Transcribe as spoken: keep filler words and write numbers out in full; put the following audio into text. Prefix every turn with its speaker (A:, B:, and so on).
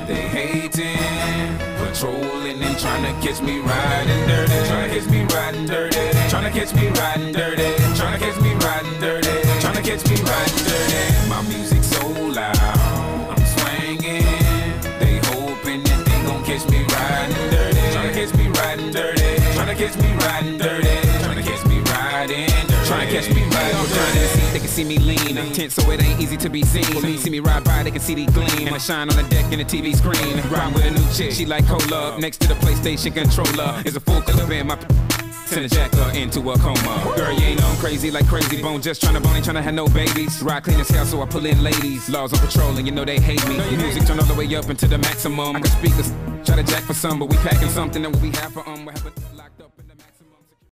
A: They hating, patrolling and trying to catch me riding dirty. Trying to catch me riding dirty. Trying to catch me riding dirty. Trying to catch me riding dirty. Trying to catch me riding dirty. My music so loud, I'm swinging. They hoping that they gon' catch me riding dirty. Trying to catch me riding dirty. Trying to catch me riding dirty. Trying to catch me riding dirty. Trying to catch me riding dirty. They can see me lean, tense so it ain't easy to be seen. See me ride by, they can see the gleam. And I shine on the deck in the T V screen. Ride with a new chick, she like cola. Up next to the PlayStation controller is a full clip in my send a jacker into a coma. Girl, you ain't on crazy like Crazy Bone. Just tryna bone, ain't tryna have no babies. Ride clean as hell, so I pull in ladies. Laws on patrol, and you know they hate me. Your music turn all the way up into the maximum. I can speak this, try to jack for some, but we packing something that we have for um. We have it locked up.